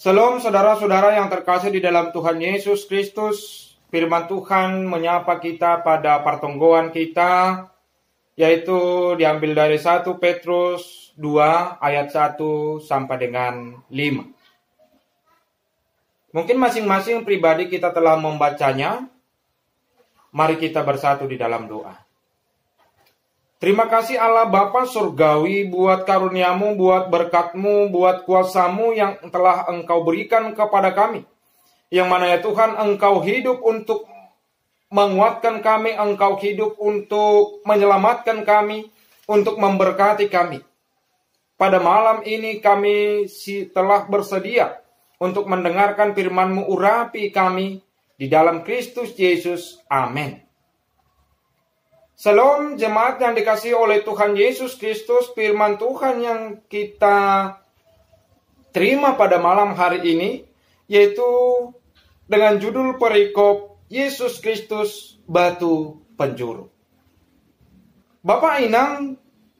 Shalom saudara-saudara yang terkasih di dalam Tuhan Yesus Kristus. Firman Tuhan menyapa kita pada pertonggoan kita, yaitu diambil dari 1 Petrus 2 ayat 1 sampai dengan 5. Mungkin masing-masing pribadi kita telah membacanya. Mari kita bersatu di dalam doa. Terima kasih Allah Bapa Surgawi buat karuniamu, buat berkatmu, buat kuasamu yang telah Engkau berikan kepada kami. Yang mana ya Tuhan, Engkau hidup untuk menguatkan kami, Engkau hidup untuk menyelamatkan kami, untuk memberkati kami. Pada malam ini kami telah bersedia untuk mendengarkan firman-Mu, urapi kami di dalam Kristus Yesus. Amin. Shalom jemaat yang dikasihi oleh Tuhan Yesus Kristus. Firman Tuhan yang kita terima pada malam hari ini, yaitu dengan judul perikop Yesus Kristus Batu Penjuru. Bapak Inang,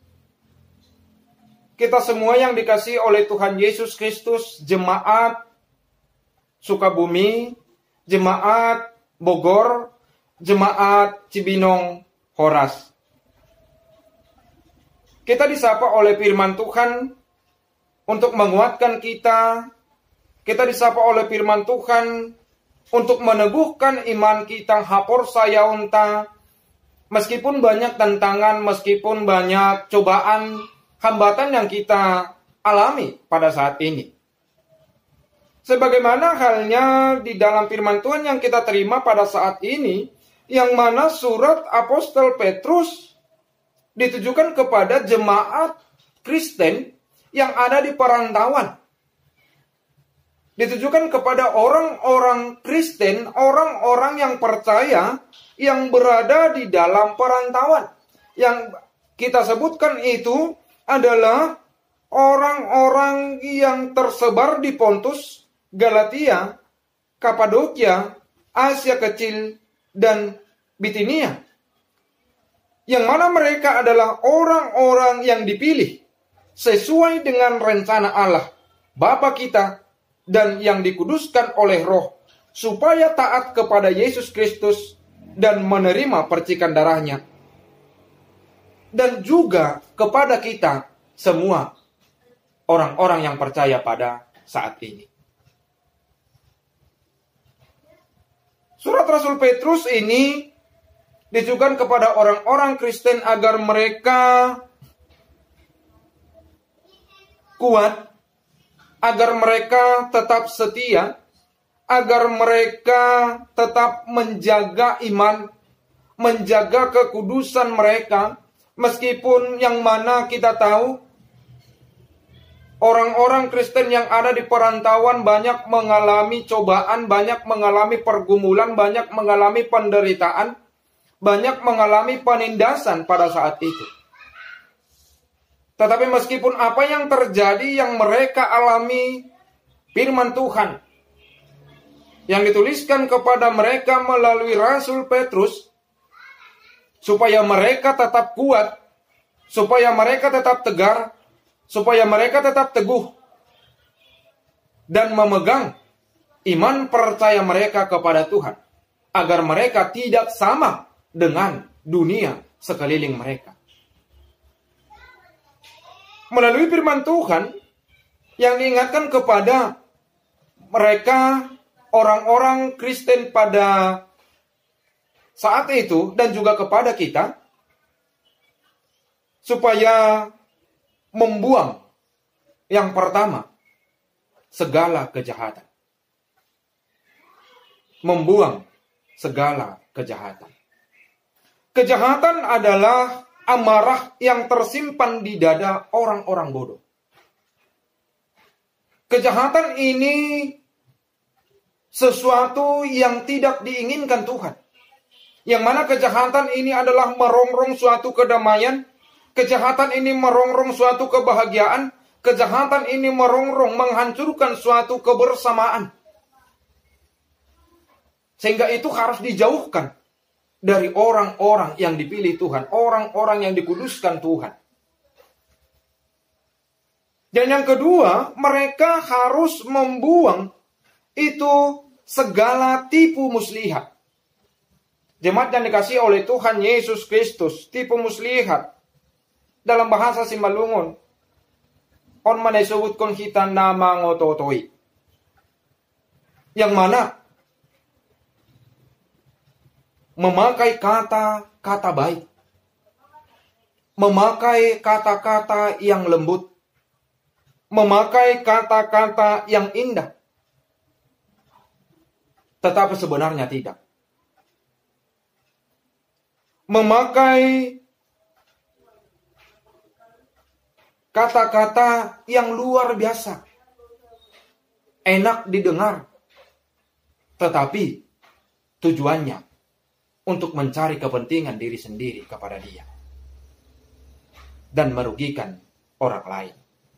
kita semua yang dikasihi oleh Tuhan Yesus Kristus, jemaat Sukabumi, jemaat Bogor, jemaat Cibinong, Horas. Kita disapa oleh firman Tuhan untuk menguatkan kita. Kita disapa oleh firman Tuhan untuk meneguhkan iman kita, hapor sayaunta. Meskipun banyak tantangan, meskipun banyak cobaan, hambatan yang kita alami pada saat ini. Sebagaimana halnya di dalam firman Tuhan yang kita terima pada saat ini, yang mana surat Apostol Petrus ditujukan kepada jemaat Kristen yang ada di perantauan. Ditujukan kepada orang-orang Kristen, orang-orang yang percaya, yang berada di dalam perantauan. Yang kita sebutkan itu adalah orang-orang yang tersebar di Pontus, Galatia, Kapadokia, Asia Kecil, dan Bitinia, yang mana mereka adalah orang-orang yang dipilih sesuai dengan rencana Allah Bapa kita dan yang dikuduskan oleh Roh, supaya taat kepada Yesus Kristus dan menerima percikan darahnya, dan juga kepada kita semua orang-orang yang percaya pada saat ini. Surat Rasul Petrus ini ditujukan kepada orang-orang Kristen agar mereka kuat, agar mereka tetap setia, agar mereka tetap menjaga iman, menjaga kekudusan mereka, meskipun yang mana kita tahu orang-orang Kristen yang ada di perantauan banyak mengalami cobaan, banyak mengalami pergumulan, banyak mengalami penderitaan, banyak mengalami penindasan pada saat itu. Tetapi meskipun apa yang terjadi yang mereka alami, firman Tuhan yang dituliskan kepada mereka melalui Rasul Petrus, supaya mereka tetap kuat, supaya mereka tetap tegar, supaya mereka tetap teguh dan memegang iman percaya mereka kepada Tuhan, agar mereka tidak sama dengan dunia sekeliling mereka. Melalui firman Tuhan yang diingatkan kepada mereka, orang-orang Kristen pada saat itu, dan juga kepada kita, supaya membuang yang pertama segala kejahatan. Membuang segala kejahatan. Kejahatan adalah amarah yang tersimpan di dada orang-orang bodoh. Kejahatan ini sesuatu yang tidak diinginkan Tuhan. Yang mana kejahatan ini adalah merongrong suatu kedamaian. Kejahatan ini merongrong suatu kebahagiaan. Kejahatan ini merongrong, menghancurkan suatu kebersamaan. Sehingga itu harus dijauhkan dari orang-orang yang dipilih Tuhan, orang-orang yang dikuduskan Tuhan. Dan yang kedua, mereka harus membuang itu segala tipu muslihat. Jemaat yang dikasihi oleh Tuhan Yesus Kristus, tipu muslihat dalam bahasa Simbalungun, on mana disebutkan kita nama ngototoi. Yang mana memakai kata-kata baik, memakai kata-kata yang lembut, memakai kata-kata yang indah, tetapi sebenarnya tidak. Memakai kata-kata yang luar biasa, enak didengar, tetapi tujuannya untuk mencari kepentingan diri sendiri kepada dia dan merugikan orang lain.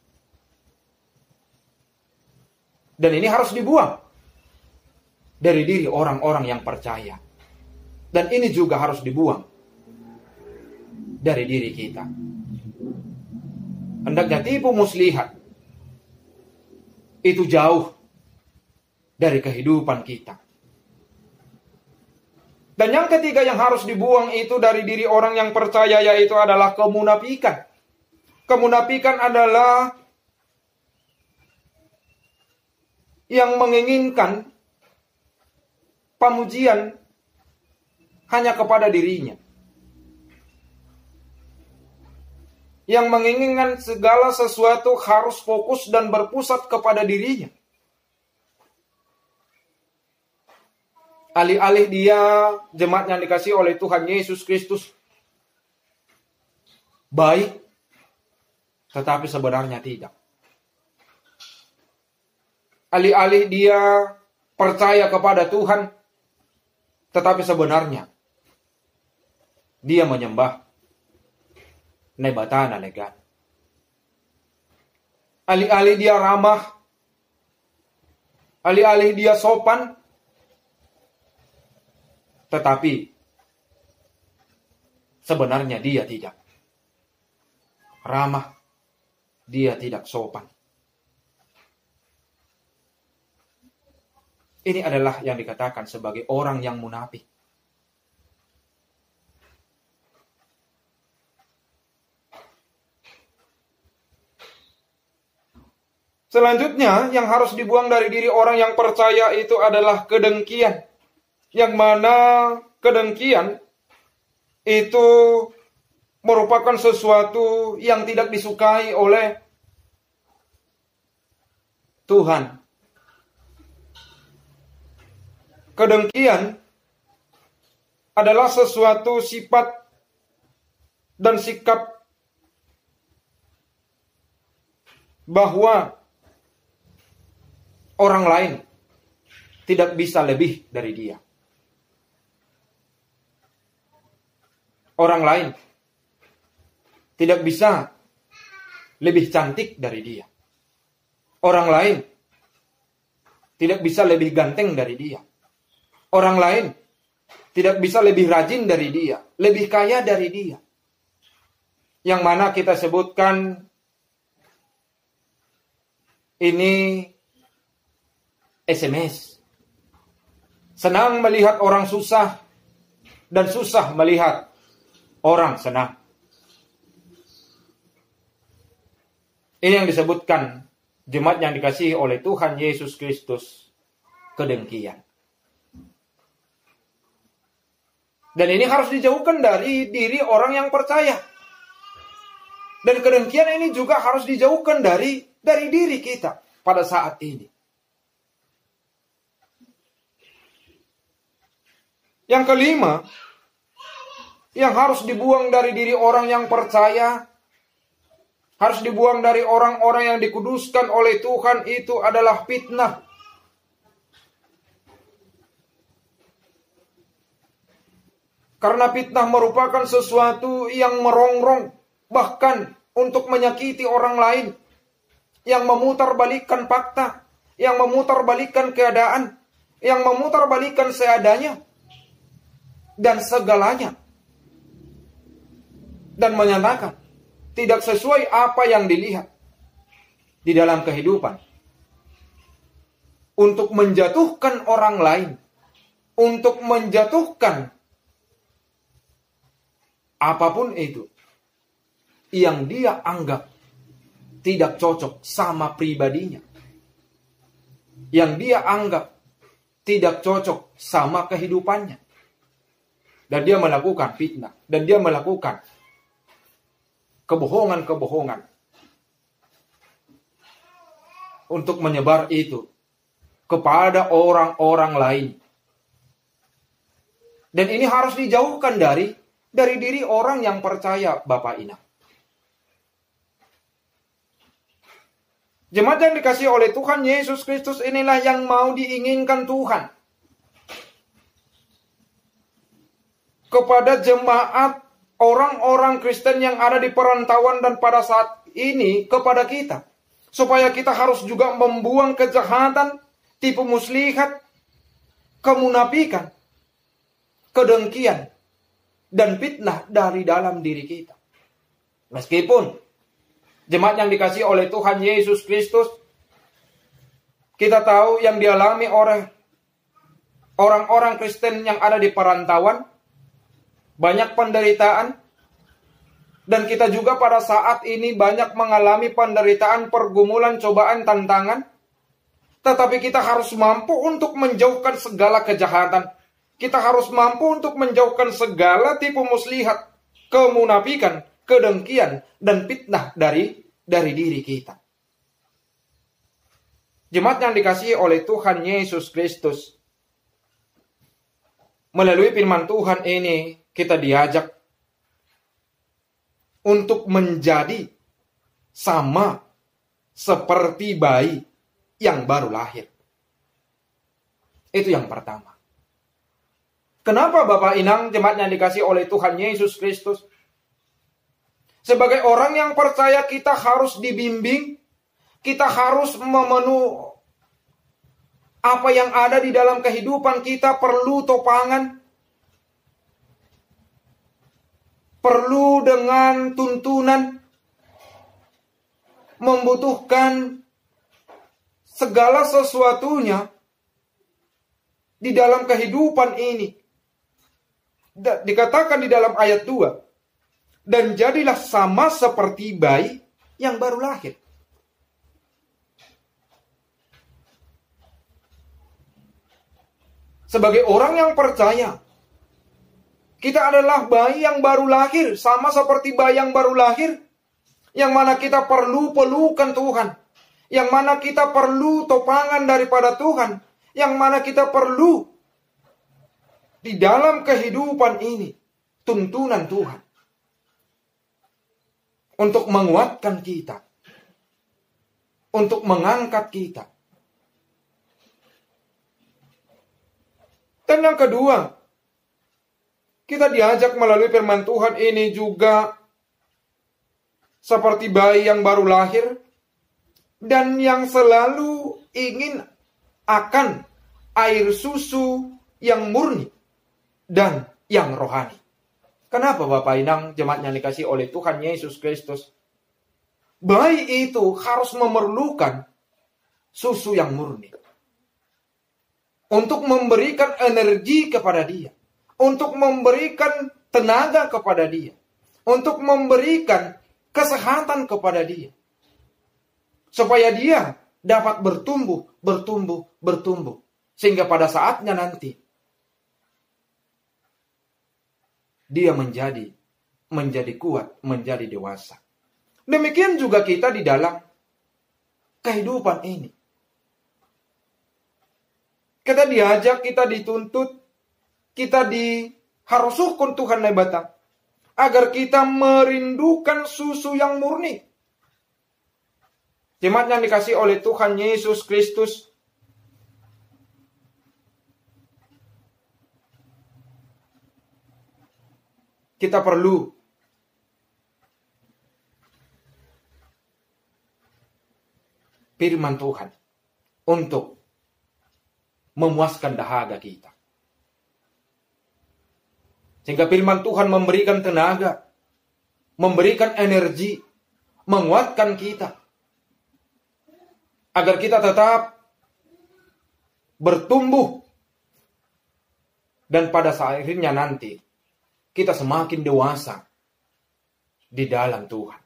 Dan ini harus dibuang dari diri orang-orang yang percaya. Dan ini juga harus dibuang dari diri kita. Hendaknya tipu muslihat itu jauh dari kehidupan kita. Dan yang ketiga yang harus dibuang itu dari diri orang yang percaya, yaitu adalah kemunafikan. Kemunafikan adalah yang menginginkan pemujian hanya kepada dirinya. Yang menginginkan segala sesuatu harus fokus dan berpusat kepada dirinya. Alih-alih dia, jemaat yang dikasihi oleh Tuhan Yesus Kristus, baik, tetapi sebenarnya tidak. Alih-alih dia percaya kepada Tuhan, tetapi sebenarnya dia menyembah nebatana legan. Alih-alih dia ramah, alih-alih dia sopan, tetapi sebenarnya dia tidak ramah, dia tidak sopan. Ini adalah yang dikatakan sebagai orang yang munafik. Selanjutnya, yang harus dibuang dari diri orang yang percaya itu adalah kedengkian. Yang mana kedengkian itu merupakan sesuatu yang tidak disukai oleh Tuhan. Kedengkian adalah sesuatu sifat dan sikap bahwa orang lain tidak bisa lebih dari dia. Orang lain tidak bisa lebih cantik dari dia. Orang lain tidak bisa lebih ganteng dari dia. Orang lain tidak bisa lebih rajin dari dia, lebih kaya dari dia. Yang mana kita sebutkan ini SMS. Senang melihat orang susah dan susah melihat orang senang. Ini yang disebutkan jemaat yang dikasihi oleh Tuhan Yesus Kristus, kedengkian. Dan ini harus dijauhkan dari diri orang yang percaya. Dan kedengkian ini juga harus dijauhkan dari diri kita pada saat ini. Yang kelima, yang harus dibuang dari diri orang yang percaya, harus dibuang dari orang-orang yang dikuduskan oleh Tuhan, itu adalah fitnah. Karena fitnah merupakan sesuatu yang merongrong, bahkan untuk menyakiti orang lain, yang memutarbalikkan fakta, yang memutarbalikkan keadaan, yang memutarbalikkan seadanya, dan segalanya. Dan menyatakan tidak sesuai apa yang dilihat. di dalam kehidupan untuk menjatuhkan orang lain, untuk menjatuhkan apapun itu yang dia anggap tidak cocok sama pribadinya, yang dia anggap tidak cocok sama kehidupannya, dan dia melakukan fitnah, dan dia melakukan kebohongan-kebohongan untuk menyebar itu kepada orang-orang lain. Dan ini harus dijauhkan dari diri orang yang percaya, Bapak Inang. Jemaat yang dikasihi oleh Tuhan Yesus Kristus, inilah yang mau diinginkan Tuhan kepada jemaat orang-orang Kristen yang ada di perantauan dan pada saat ini kepada kita. Supaya kita harus juga membuang kejahatan, tipu muslihat, kemunafikan, kedengkian, dan fitnah dari dalam diri kita. Meskipun jemaat yang dikasihi oleh Tuhan Yesus Kristus, kita tahu yang dialami oleh orang-orang Kristen yang ada di perantauan, banyak penderitaan, dan kita juga pada saat ini banyak mengalami penderitaan, pergumulan, cobaan, tantangan. Tetapi kita harus mampu untuk menjauhkan segala kejahatan. Kita harus mampu untuk menjauhkan segala tipu muslihat, kemunafikan, kedengkian, dan fitnah dari diri kita. Jemaat yang dikasihi oleh Tuhan Yesus Kristus, melalui firman Tuhan ini kita diajak untuk menjadi sama seperti bayi yang baru lahir. Itu yang pertama. Kenapa Bapak Inang, jemaat yang dikasihi oleh Tuhan Yesus Kristus? Sebagai orang yang percaya kita harus dibimbing, kita harus memenuhi apa yang ada di dalam kehidupan kita, perlu topangan, perlu dengan tuntunan, membutuhkan segala sesuatunya di dalam kehidupan ini. Dikatakan di dalam ayat 2, dan jadilah sama seperti bayi yang baru lahir. Sebagai orang yang percaya, kita adalah bayi yang baru lahir, sama seperti bayi yang baru lahir, yang mana kita perlu pelukan Tuhan, yang mana kita perlu topangan daripada Tuhan, yang mana kita perlu di dalam kehidupan ini tuntunan Tuhan untuk menguatkan kita, untuk mengangkat kita. Dan yang kedua, kita diajak melalui firman Tuhan ini juga seperti bayi yang baru lahir dan yang selalu ingin akan air susu yang murni dan yang rohani. Kenapa Bapak Inang, jemaat yang dikasihi oleh Tuhan Yesus Kristus? Bayi itu harus memerlukan susu yang murni untuk memberikan energi kepada dia, untuk memberikan tenaga kepada dia, untuk memberikan kesehatan kepada dia, supaya dia dapat bertumbuh, sehingga pada saatnya nanti dia menjadi kuat, menjadi dewasa. Demikian juga kita di dalam kehidupan ini. Kita diajak, kita dituntut, kita harus hukum Tuhan batang, agar kita merindukan susu yang murni. Jemaat yang dikasihi oleh Tuhan Yesus Kristus, kita perlu firman Tuhan untuk memuaskan dahaga kita. Sehingga firman Tuhan memberikan tenaga, memberikan energi, menguatkan kita. agar kita tetap bertumbuh, dan pada saat akhirnya nanti kita semakin dewasa di dalam Tuhan.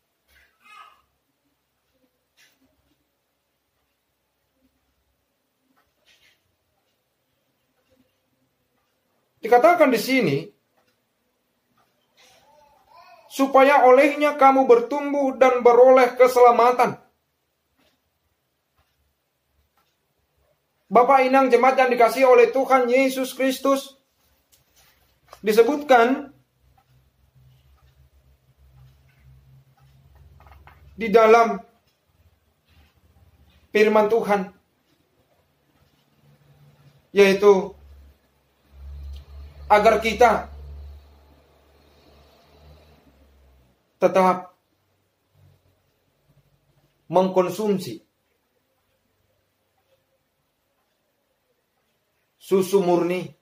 Dikatakan di sini, supaya olehnya kamu bertumbuh dan beroleh keselamatan. Bapak Inang jemaat yang dikasihi oleh Tuhan Yesus Kristus, disebutkan di dalam firman Tuhan, yaitu agar kita tetap mengkonsumsi susu murni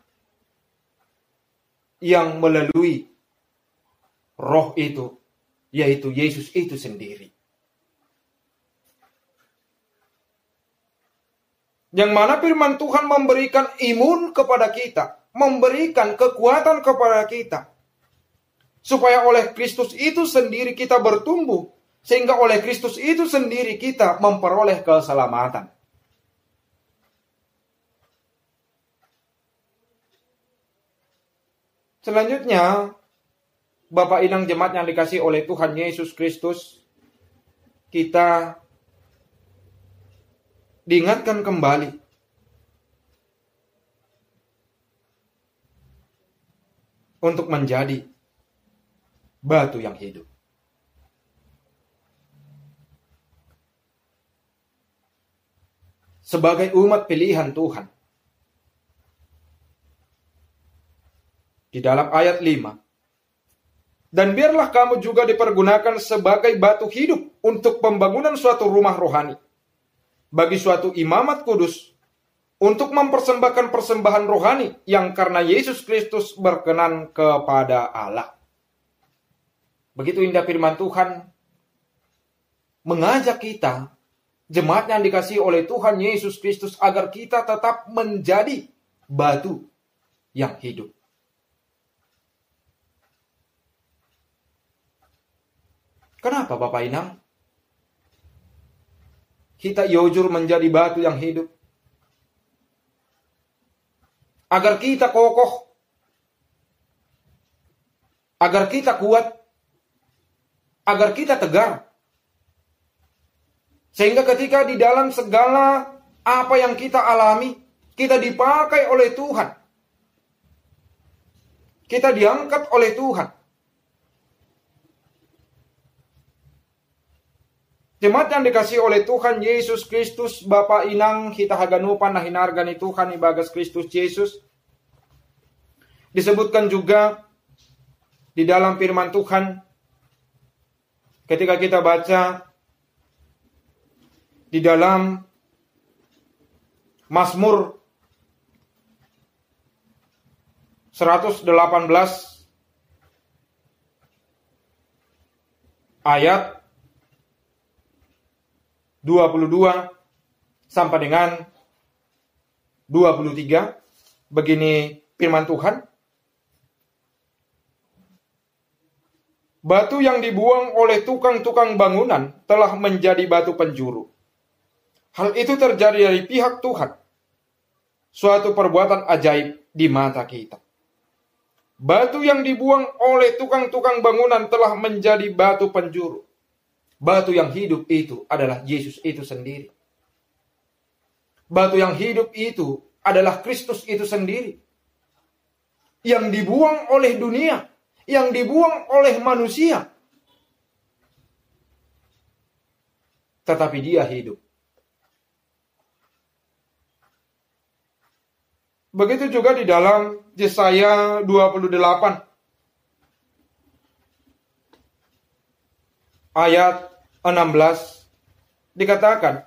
yang melalui roh itu, yaitu Yesus itu sendiri. Yang mana firman Tuhan memberikan imun kepada kita, memberikan kekuatan kepada kita, supaya oleh Kristus itu sendiri kita bertumbuh, sehingga oleh Kristus itu sendiri kita memperoleh keselamatan. Selanjutnya, Bapak Inang jemaat yang dikasihi oleh Tuhan Yesus Kristus, kita diingatkan kembali untuk menjadi batu yang hidup. Sebagai umat pilihan Tuhan, di dalam ayat 5, dan biarlah kamu juga dipergunakan sebagai batu hidup untuk pembangunan suatu rumah rohani, bagi suatu imamat kudus, untuk mempersembahkan persembahan rohani yang karena Yesus Kristus berkenan kepada Allah. Begitu indah firman Tuhan mengajak kita, jemaat yang dikasihi oleh Tuhan Yesus Kristus, agar kita tetap menjadi batu yang hidup. Kenapa Bapak Inang kita jujur menjadi batu yang hidup? Agar kita kokoh, agar kita kuat, agar kita tegar. Sehingga ketika di dalam segala apa yang kita alami, kita dipakai oleh Tuhan. Kita diangkat oleh Tuhan. Jemaat yang dikasihi oleh Tuhan Yesus Kristus, Bapak Inang kita haganupan na hinargani Tuhan ibagas Kristus Yesus. Disebutkan juga di dalam firman Tuhan, ketika kita baca di dalam Mazmur 118 ayat 22 sampai dengan 23, begini firman Tuhan. Batu yang dibuang oleh tukang-tukang bangunan telah menjadi batu penjuru. Hal itu terjadi dari pihak Tuhan. Suatu perbuatan ajaib di mata kita. Batu yang dibuang oleh tukang-tukang bangunan telah menjadi batu penjuru. Batu yang hidup itu adalah Yesus itu sendiri. Batu yang hidup itu adalah Kristus itu sendiri. Yang dibuang oleh dunia, yang dibuang oleh manusia. Tetapi dia hidup. Begitu juga di dalam Yesaya 28 ayat 16 dikatakan,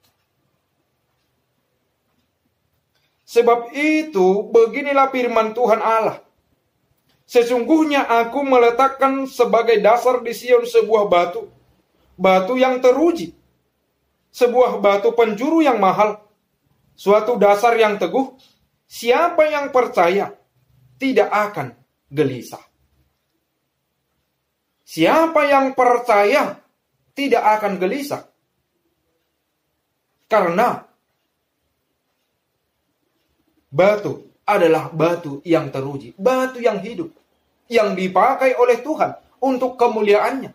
sebab itu beginilah firman Tuhan Allah, sesungguhnya aku meletakkan sebagai dasar di Sion sebuah batu, batu yang teruji, sebuah batu penjuru yang mahal, suatu dasar yang teguh. Siapa yang percaya tidak akan gelisah. Siapa yang percaya tidak akan gelisah. Karena batu adalah batu yang teruji, batu yang hidup, yang dipakai oleh Tuhan untuk kemuliaannya.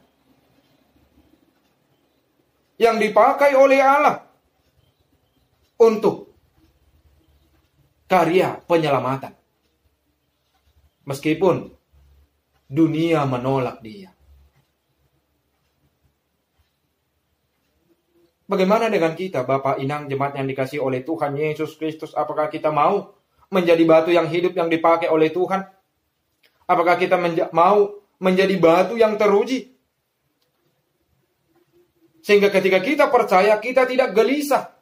Yang dipakai oleh Allah untuk karya penyelamatan. Meskipun dunia menolak dia. Bagaimana dengan kita, Bapak Inang, jemaat yang dikasihi oleh Tuhan Yesus Kristus? Apakah kita mau menjadi batu yang hidup yang dipakai oleh Tuhan? Apakah kita mau menjadi batu yang teruji? Sehingga ketika kita percaya, kita tidak gelisah.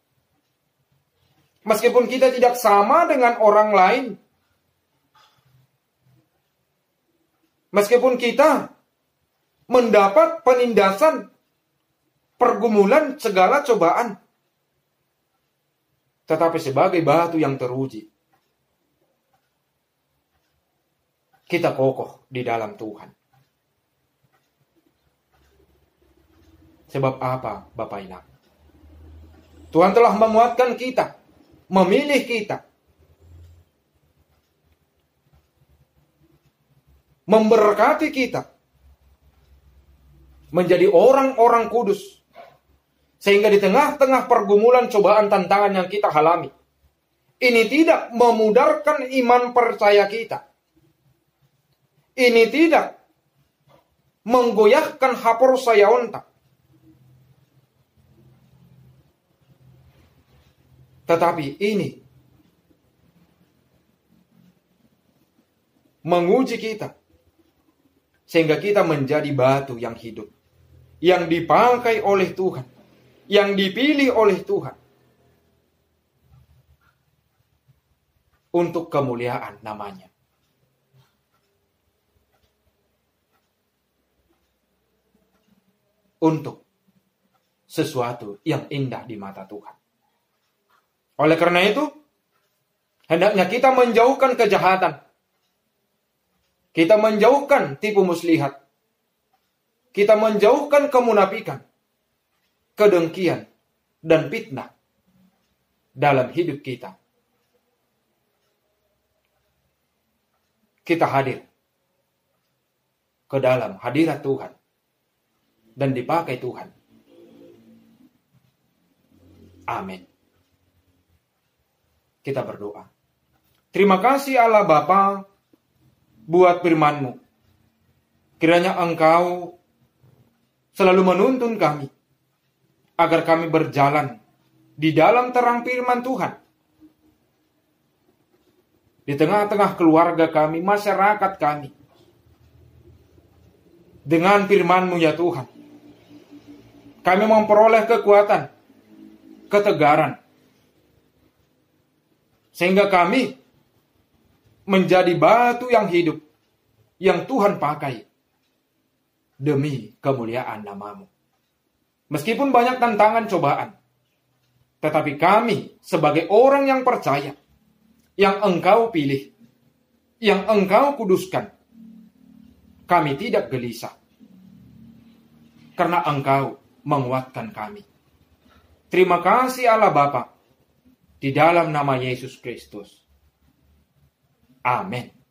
Meskipun kita tidak sama dengan orang lain. Meskipun kita mendapat penindasan, pergumulan, segala cobaan. Tetapi sebagai batu yang teruji, kita kokoh di dalam Tuhan. Sebab apa, Bapak Inang? Tuhan telah menguatkan kita, memilih kita, memberkati kita, menjadi orang-orang kudus. Sehingga di tengah-tengah pergumulan, cobaan, tantangan yang kita alami, ini tidak memudarkan iman percaya kita. Ini tidak menggoyahkan hapor saya ontak. Tetapi ini menguji kita. Sehingga kita menjadi batu yang hidup. Yang dipakai oleh Tuhan. Yang dipilih oleh Tuhan. Untuk kemuliaan namanya. Untuk sesuatu yang indah di mata Tuhan. Oleh karena itu, hendaknya kita menjauhkan kejahatan. Kita menjauhkan tipu muslihat. Kita menjauhkan kemunafikan, kedengkian, dan fitnah dalam hidup kita. Kita hadir ke dalam hadirat Tuhan dan dipakai Tuhan. Amin. Kita berdoa. Terima kasih Allah Bapa buat firman-Mu. Kiranya Engkau selalu menuntun kami agar kami berjalan di dalam terang firman Tuhan. Di tengah-tengah keluarga kami, masyarakat kami. Dengan firman-Mu ya Tuhan. Kami memperoleh kekuatan, ketegaran. Sehingga kami menjadi batu yang hidup, yang Tuhan pakai demi kemuliaan nama-Mu. Meskipun banyak tantangan cobaan, tetapi kami sebagai orang yang percaya, yang Engkau pilih, yang Engkau kuduskan, kami tidak gelisah. Karena Engkau menguatkan kami. Terima kasih Allah Bapa. Di dalam nama Yesus Kristus. Amin.